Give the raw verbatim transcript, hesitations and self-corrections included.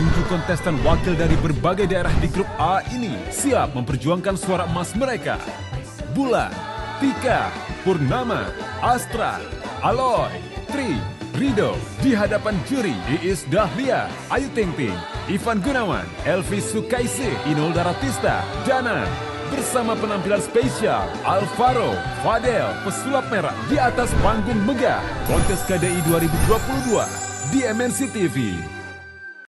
Tujuh kontestan wakil dari berbagai daerah di grup A ini siap memperjuangkan suara emas mereka. Bulan, Tika, Purnama, Astra, Aloy, Tri, Rido, di hadapan juri Iis Dahlia, Ayu Ting Ting, Ivan Gunawan, Elvis Sukaisi, Inul Daratista, Dana. Bersama penampilan spesial Alvaro, Fadel, pesulap merah di atas panggung megah kontes K D I dua ribu dua puluh dua di M N C T V.